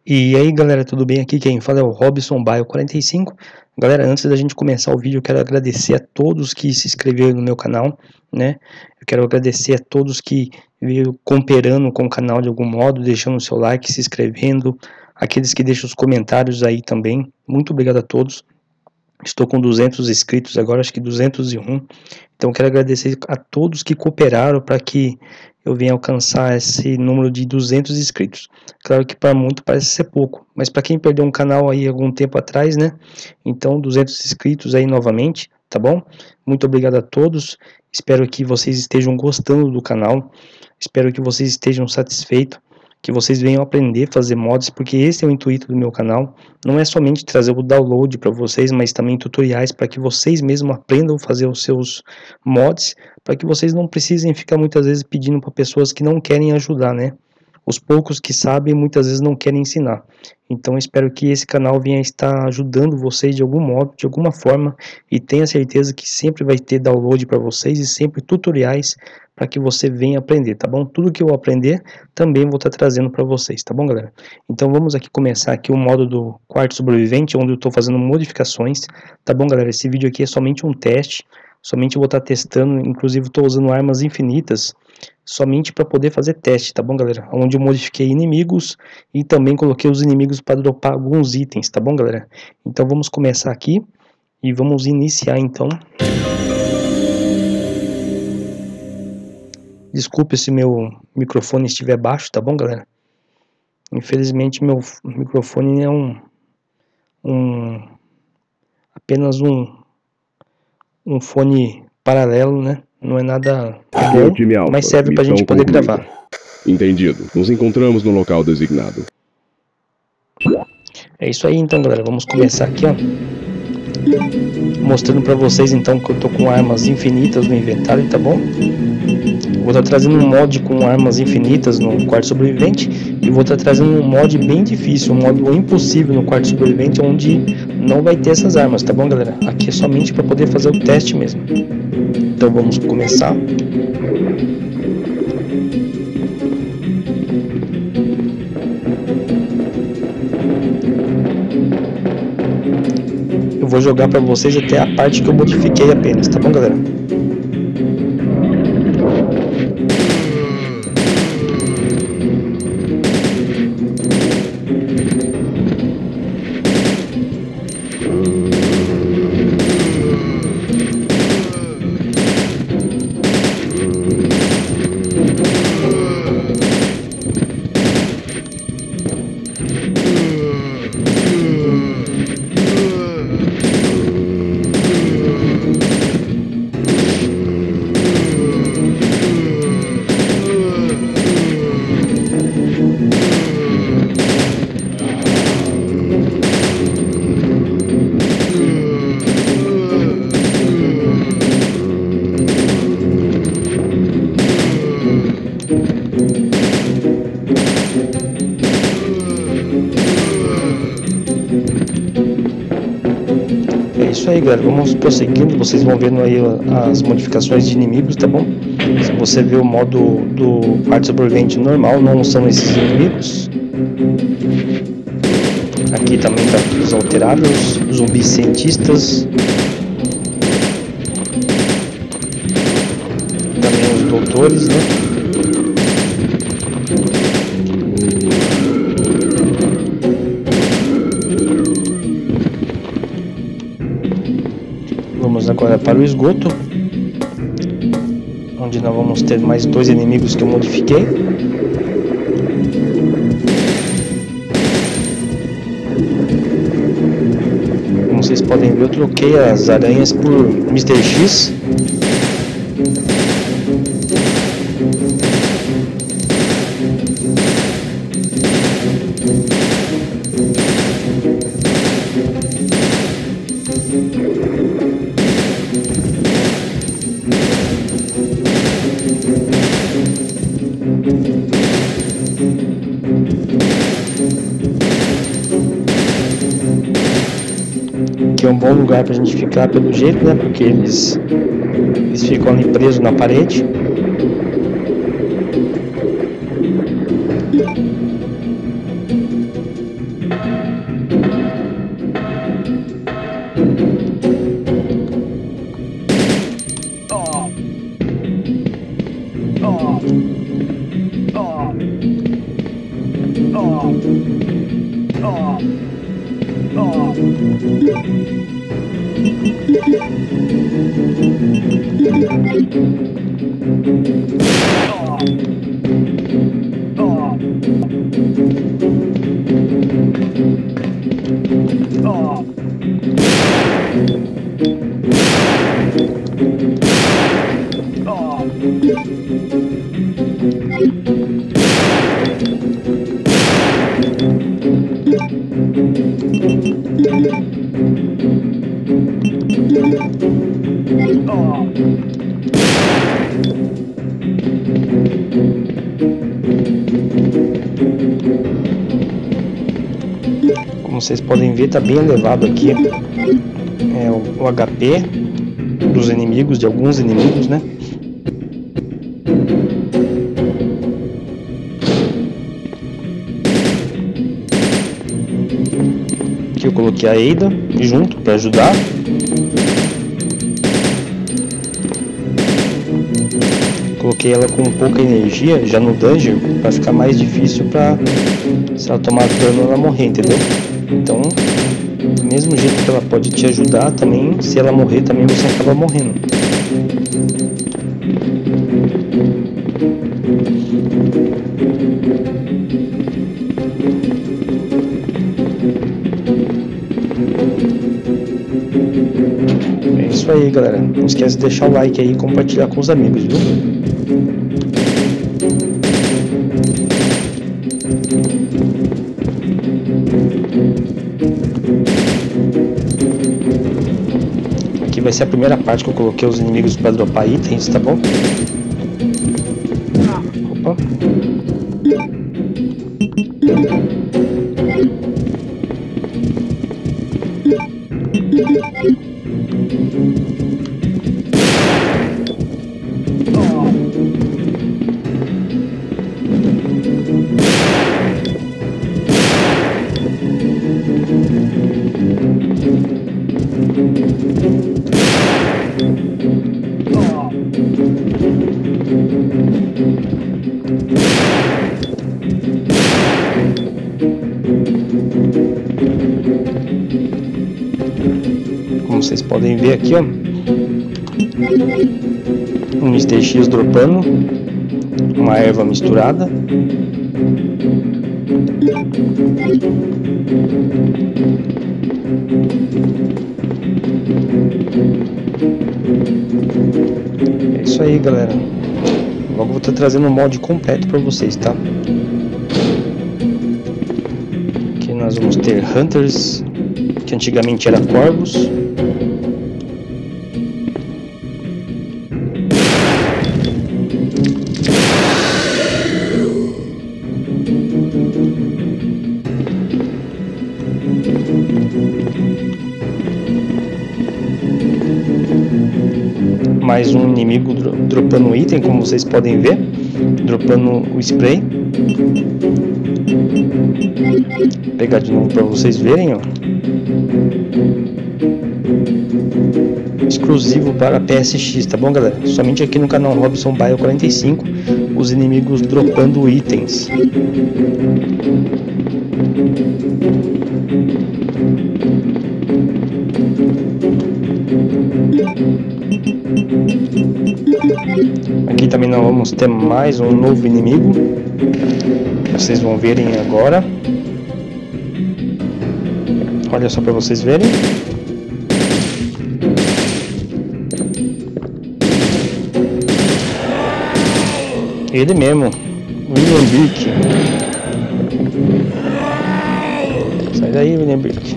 E aí galera, tudo bem? Aqui quem fala é o Robson Baio 45. Galera, antes da gente começar o vídeo, eu quero agradecer a todos que se inscreveram no meu canal, né? Eu quero agradecer a todos que viram cooperando com o canal de algum modo, deixando o seu like, se inscrevendo, aqueles que deixam os comentários aí também. Muito obrigado a todos. Estou com 200 inscritos agora, acho que 201. Então quero agradecer a todos que cooperaram para que eu venha alcançar esse número de 200 inscritos. Claro que para muito parece ser pouco, mas para quem perdeu um canal aí algum tempo atrás, né? Então 200 inscritos aí novamente, tá bom? Muito obrigado a todos. Espero que vocês estejam gostando do canal. Espero que vocês estejam satisfeitos, que vocês venham aprender a fazer mods, porque esse é o intuito do meu canal. Não é somente trazer o download para vocês, mas também tutoriais para que vocês mesmos aprendam a fazer os seus mods, para que vocês não precisem ficar muitas vezes pedindo para pessoas que não querem ajudar, né? Os poucos que sabem muitas vezes não querem ensinar. Então espero que esse canal venha estar ajudando vocês de algum modo, de alguma forma, e tenha certeza que sempre vai ter download para vocês e sempre tutoriais para que você venha aprender, tá bom? Tudo que eu aprender também vou estar trazendo para vocês, tá bom, galera? Então vamos aqui começar aqui o modo do quarto sobrevivente, onde eu estou fazendo modificações, tá bom, galera? Esse vídeo aqui é somente um teste, somente eu vou estar testando, inclusive estou usando armas infinitas, somente para poder fazer teste, tá bom, galera? Onde eu modifiquei inimigos e também coloquei os inimigos para dropar alguns itens, tá bom, galera? Então vamos começar aqui e vamos iniciar então. Desculpe se meu microfone estiver baixo, tá bom, galera? Infelizmente meu microfone é apenas um fone paralelo, né? Não é nada bom, mas serve pra gente poder gravar. Entendido. Nos encontramos no local designado. É isso aí então, galera. Vamos começar aqui, ó. Mostrando pra vocês então que eu tô com armas infinitas no inventário, tá bom? Vou estar trazendo um mod com armas infinitas no quarto sobrevivente e vou estar trazendo um mod bem difícil, um modo impossível no quarto sobrevivente, onde não vai ter essas armas, tá bom, galera? Aqui é somente para poder fazer o teste mesmo. Então vamos começar. Eu vou jogar para vocês até a parte que eu modifiquei apenas, tá bom, galera? Isso aí, galera, vamos prosseguindo, vocês vão vendo aí as modificações de inimigos, tá bom? Se você vê o modo do quarto sobrevivente normal, não são esses inimigos. Aqui também tá os alterados, os zumbis cientistas. Também os doutores, né? Vamos agora para o esgoto, onde nós vamos ter mais dois inimigos que eu modifiquei. Como vocês podem ver, eu troquei as aranhas por Mr. X. Aqui é um bom lugar pra gente ficar pelo jeito, né? Porque eles ficam ali presos na parede. Como vocês podem ver, tá bem elevado aqui o HP dos inimigos, de alguns inimigos, né? Aqui eu coloquei a Ada junto para ajudar. Coloquei ela com pouca energia já no dungeon para ficar mais difícil para, se ela tomar dano, ela morrer, entendeu? Então, do mesmo jeito que ela pode te ajudar, também, se ela morrer, também você acaba morrendo. É isso aí, galera. Não esquece de deixar o like aí e compartilhar com os amigos, viu? Aqui vai ser a primeira parte que eu coloquei os inimigos para dropar itens, tá bom? Opa. Como vocês podem ver aqui, ó, um Mr. X dropando uma erva misturada. É isso aí, galera. Logo vou estar trazendo um mod completo para vocês, tá? Aqui nós vamos ter Hunters, que antigamente era Corvos. Mais um inimigo dropando item, como vocês podem ver, dropando o spray. Vou pegar de novo para vocês verem, ó. Exclusivo para PSX, tá bom, galera? Somente aqui no canal Robson Bio 45, os inimigos dropando itens. Aqui também nós vamos ter mais um novo inimigo, vocês vão verem agora. Olha só para vocês verem. Ele mesmo, William Birk. Sai daí, William Birk.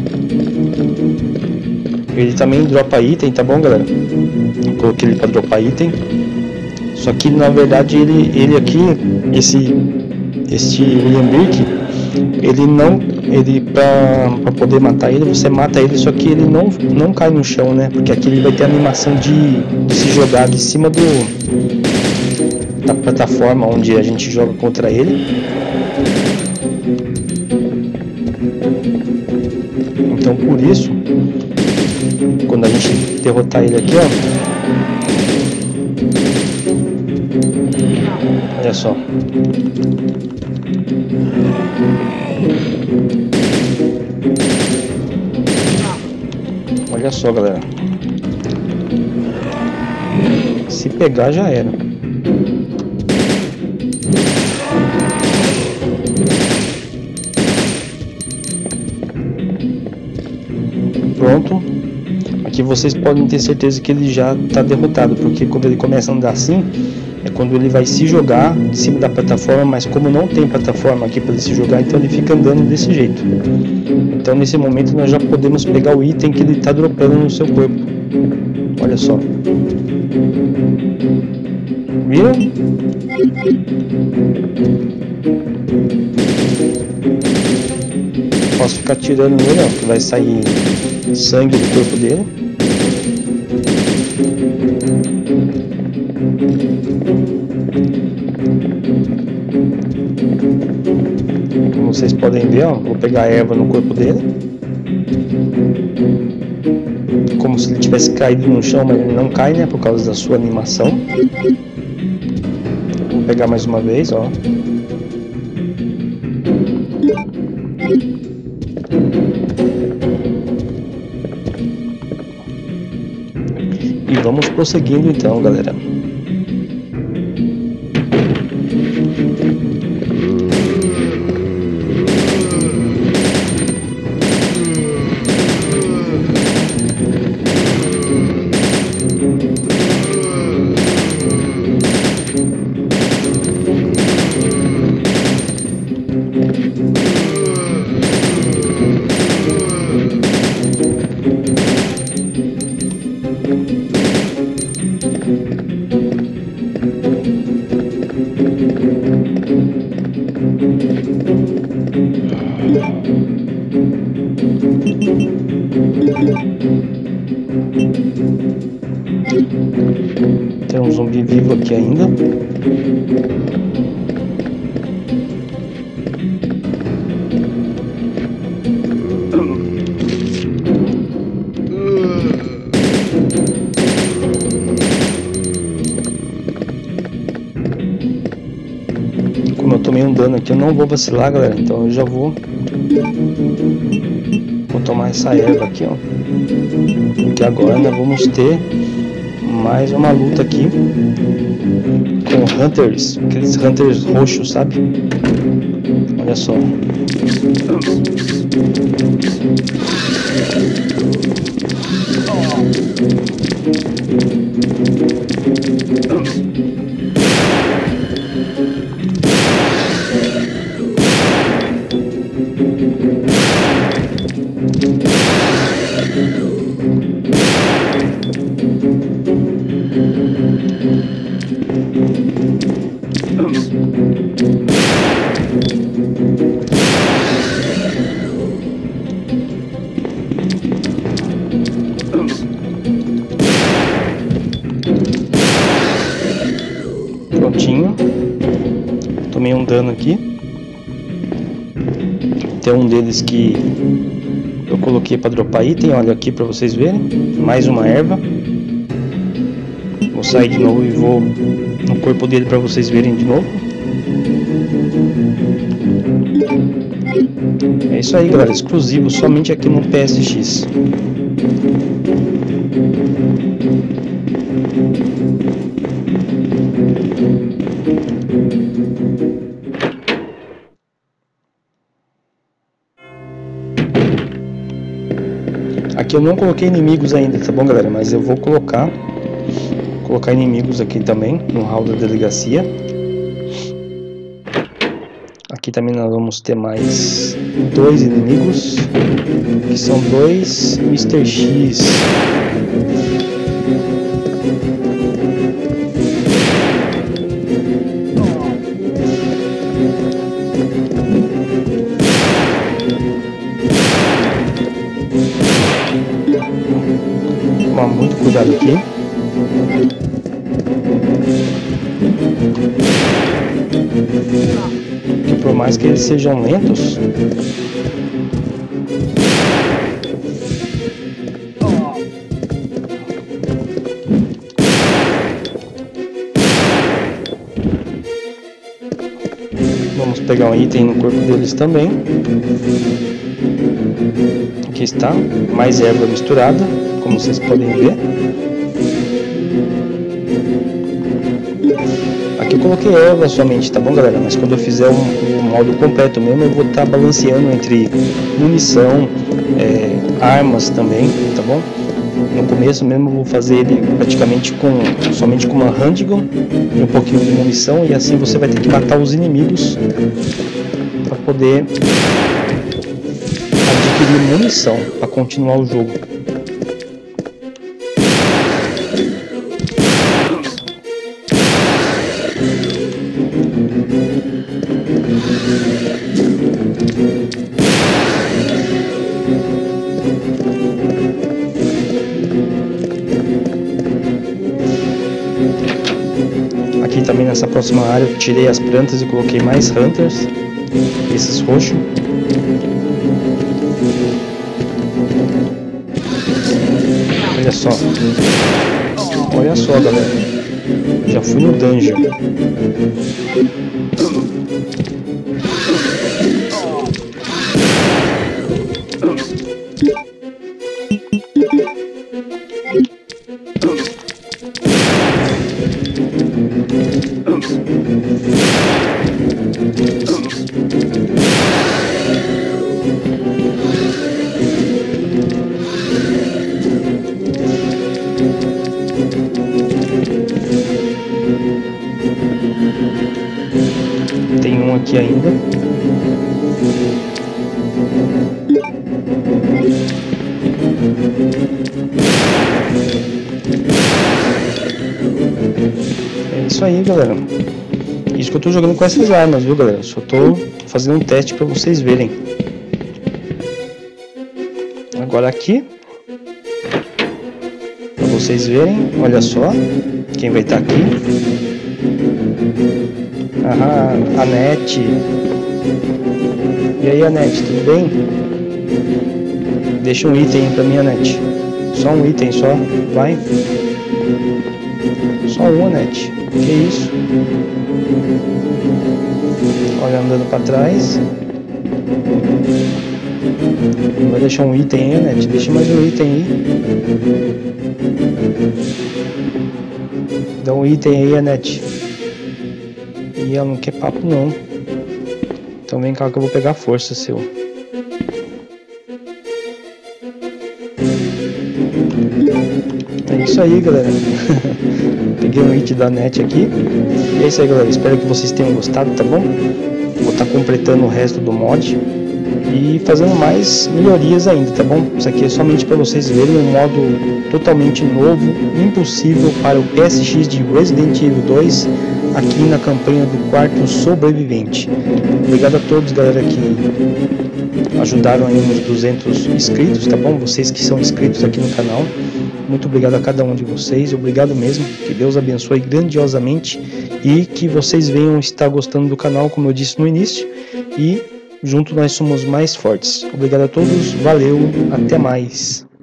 Ele também dropa item, tá bom, galera? Coloquei ele para dropar item. Só que na verdade ele aqui, este William Birk, ele para poder matar ele, você mata ele, só que ele não cai no chão, né? Porque aqui ele vai ter a animação de se jogar de cima da plataforma onde a gente joga contra ele. Então por isso, quando a gente derrotar ele aqui, ó, olha só. Olha só, galera. Se pegar, já era. Pronto. Aqui vocês podem ter certeza que ele já está derrotado, porque quando ele começa a andar assim, é quando ele vai se jogar de cima da plataforma, mas como não tem plataforma aqui para ele se jogar, então ele fica andando desse jeito. Então nesse momento nós já podemos pegar o item que ele está dropando no seu corpo. Olha só. Viram? Posso ficar tirando nele, ó, que vai sair sangue do corpo dele. Como vocês podem ver, ó, vou pegar a erva no corpo dele. Como se ele tivesse caído no chão, mas ele não cai, né, por causa da sua animação. Vou pegar mais uma vez, ó. E vamos prosseguindo então, galera. Tem um zumbi vivo aqui ainda. Como eu tomei um dano aqui, eu não vou vacilar, galera. Então eu já vou tomar essa erva aqui, ó. Porque agora nós vamos ter mais uma luta aqui com hunters, aqueles hunters roxos, sabe? Olha só. Prontinho. Tomei um dano aqui. Tem um deles que eu coloquei para dropar item. Olha aqui para vocês verem. Mais uma erva. Vou sair de novo e vou no corpo dele para vocês verem de novo. É isso aí, galera. Exclusivo somente aqui no PSX. Aqui eu não coloquei inimigos ainda, tá bom, galera? Mas eu vou colocar inimigos aqui também no hall da delegacia. Aqui também nós vamos ter mais 2 inimigos, que são 2 Mr. X. Toma muito cuidado aqui. Que por mais que eles sejam lentos, vamos pegar um item no corpo deles também. Aqui está, mais erva misturada, como vocês podem ver. Aqui eu coloquei erva somente, tá bom, galera? Mas quando eu fizer o modo completo mesmo, eu vou estar balanceando entre munição, armas também, tá bom? No começo mesmo eu vou fazer ele praticamente somente com uma handgun e um pouquinho de munição, e assim você vai ter que matar os inimigos para poder adquirir munição para continuar o jogo. Aqui também nessa próxima área eu tirei as plantas e coloquei mais hunters, esses roxos. Olha só galera, já fui no dungeon. Tem um aqui ainda. É isso aí, galera. Isso que eu tô jogando com essas armas, viu, galera? Só tô fazendo um teste para vocês verem. Agora aqui, para vocês verem, olha só quem vai estar aqui. Ah, Anete. E aí, Anete, tudo bem? Deixa um item pra mim, Anete. Só um item, só. Vai. Só um, Anete. Que isso? Olha, andando pra trás. Vai deixar um item aí, Anete. Deixa mais um item aí. Dá um item aí, Anete. E ela não quer papo não. Então vem cá que eu vou pegar a força seu. É isso aí, galera. Peguei um hit da net aqui. E é isso aí, galera. Espero que vocês tenham gostado, tá bom? Vou estar completando o resto do mod e fazendo mais melhorias ainda, tá bom? Isso aqui é somente para vocês verem um modo totalmente novo, impossível para o PSX de Resident Evil 2, aqui na campanha do quarto sobrevivente. Obrigado a todos, galera, que ajudaram aí nos 200 inscritos, tá bom? Vocês que são inscritos aqui no canal, muito obrigado a cada um de vocês, obrigado mesmo, que Deus abençoe grandiosamente e que vocês venham estar gostando do canal, como eu disse no início, e junto nós somos mais fortes. Obrigado a todos, valeu, até mais.